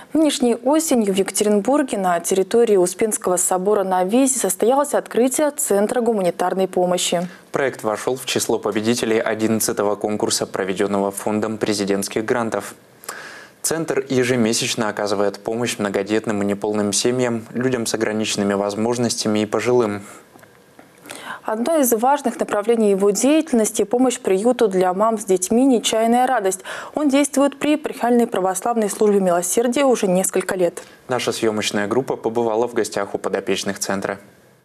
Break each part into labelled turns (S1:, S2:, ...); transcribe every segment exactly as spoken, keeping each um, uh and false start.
S1: Нынешней осенью в Екатеринбурге на территории Успенского собора на Визе состоялось открытие Центра гуманитарной помощи.
S2: Проект вошел в число победителей одиннадцатого конкурса, проведенного Фондом президентских грантов. Центр ежемесячно оказывает помощь многодетным и неполным семьям, людям с ограниченными возможностями и пожилым.
S1: Одно из важных направлений его деятельности – помощь приюту для мам с детьми «Нечаянная радость». Он действует при Епархиальной православной службе милосердия уже несколько лет.
S2: Наша съемочная группа побывала в гостях у подопечных центра.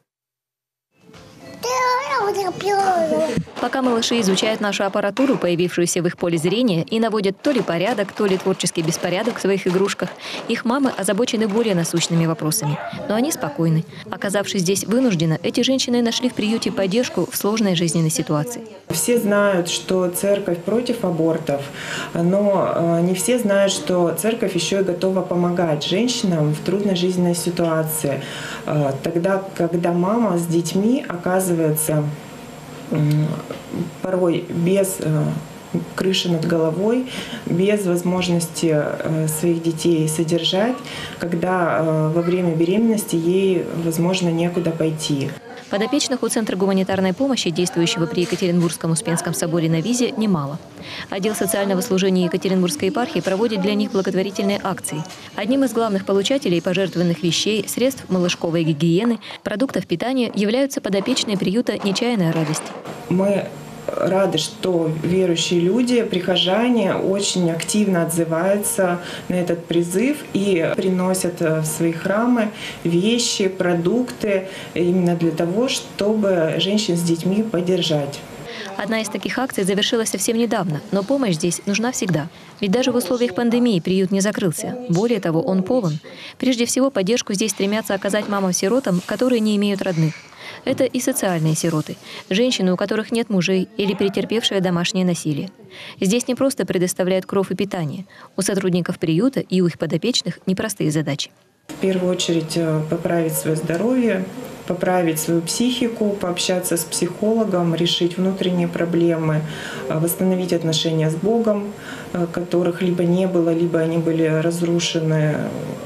S3: Пока малыши изучают нашу аппаратуру, появившуюся в их поле зрения, и наводят то ли порядок, то ли творческий беспорядок в своих игрушках, их мамы озабочены более насущными вопросами. Но они спокойны. Оказавшись здесь вынужденно, эти женщины нашли в приюте поддержку в сложной жизненной ситуации.
S4: Все знают, что церковь против абортов, но не все знают, что церковь еще и готова помогать женщинам в трудной жизненной ситуации. Тогда, когда мама с детьми оказывается порой без крыши над головой, без возможности своих детей содержать, когда во время беременности ей, возможно, некуда пойти.
S3: Подопечных у Центра гуманитарной помощи, действующего при Екатеринбургском Успенском соборе на Визе, немало. Отдел социального служения Екатеринбургской епархии проводит для них благотворительные акции. Одним из главных получателей пожертвованных вещей, средств малышковой гигиены, продуктов питания являются подопечные приюта «Нечаянная радость».
S4: Мы рады, что верующие люди, прихожане очень активно отзываются на этот призыв и приносят в свои храмы вещи, продукты именно для того, чтобы женщин с детьми поддержать.
S3: Одна из таких акций завершилась совсем недавно, но помощь здесь нужна всегда. Ведь даже в условиях пандемии приют не закрылся. Более того, он полон. Прежде всего, поддержку здесь стремятся оказать мамам-сиротам, которые не имеют родных. Это и социальные сироты, женщины, у которых нет мужей или претерпевшие домашнее насилие. Здесь не просто предоставляют кров и питание. У сотрудников приюта и у их подопечных непростые задачи.
S4: В первую очередь поправить свое здоровье, поправить свою психику, пообщаться с психологом, решить внутренние проблемы, восстановить отношения с Богом, которых либо не было, либо они были разрушены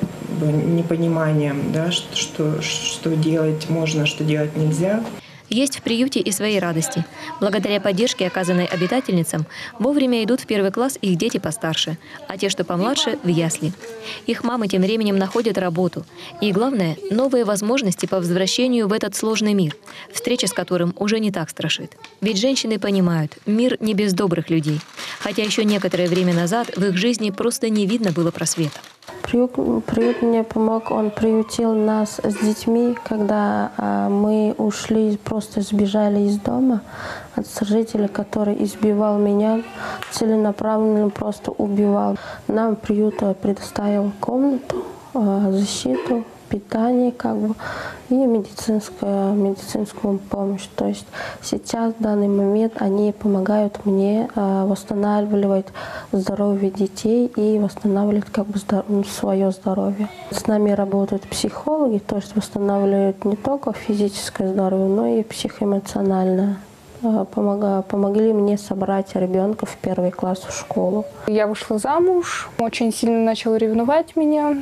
S4: непониманием, да, что, что делать можно, что делать нельзя.
S3: Есть в приюте и свои радости. Благодаря поддержке, оказанной обитательницам, вовремя идут в первый класс их дети постарше, а те, что помладше, в ясли. Их мамы тем временем находят работу. И главное, новые возможности по возвращению в этот сложный мир, встреча с которым уже не так страшит. Ведь женщины понимают, мир не без добрых людей. Хотя еще некоторое время назад в их жизни просто не видно было просвета.
S5: Приют, приют мне помог, он приютил нас с детьми, когда а, мы ушли, просто сбежали из дома от сожителя, который избивал меня, целенаправленно просто убивал. Нам приют предоставил комнату, а, защиту, питание как бы, и медицинскую, медицинскую помощь. То есть сейчас, в данный момент, они помогают мне э, восстанавливать здоровье детей и восстанавливать как бы здоров... свое здоровье. С нами работают психологи, то есть восстанавливают не только физическое здоровье, но и психоэмоциональное. Помогли, помогли мне собрать ребенка в первый класс в школу.
S6: Я вышла замуж, очень сильно начал ревновать меня.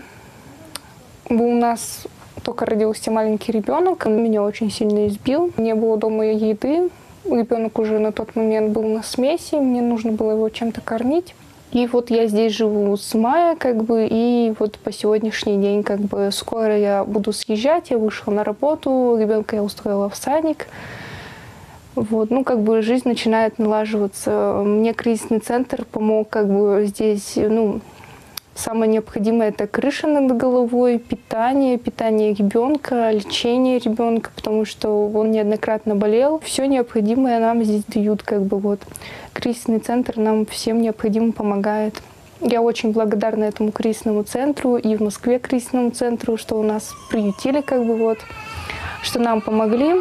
S6: У нас только родился маленький ребенок, он меня очень сильно избил. Не было дома еды, ребенок уже на тот момент был на смеси, мне нужно было его чем-то кормить. И вот я здесь живу с мая, как бы, и вот по сегодняшний день, как бы, скоро я буду съезжать, я вышла на работу, ребенка я устроила в садик. Вот, ну, как бы жизнь начинает налаживаться. Мне кризисный центр помог, как бы, здесь, ну, самое необходимое – это крыша над головой, питание, питание ребенка, лечение ребенка, потому что он неоднократно болел. Все необходимое нам здесь дают, как бы вот. Кризисный центр нам всем необходимо помогает. Я очень благодарна этому кризисному центру и в Москве кризисному центру, что у нас приютили, как бы вот, что нам помогли.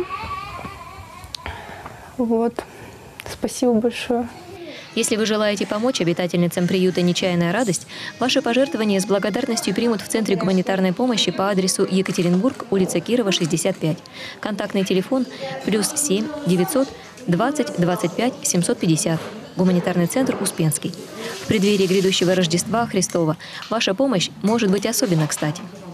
S6: Вот. Спасибо большое.
S3: Если вы желаете помочь обитательницам приюта «Нечаянная радость», ваши пожертвования с благодарностью примут в Центре гуманитарной помощи по адресу Екатеринбург, улица Кирова, шестьдесят пять. Контактный телефон плюс семь девятьсот двадцать двадцать пять семьсот пятьдесят. Гуманитарный центр «Успенский». В преддверии грядущего Рождества Христова ваша помощь может быть особенно кстати.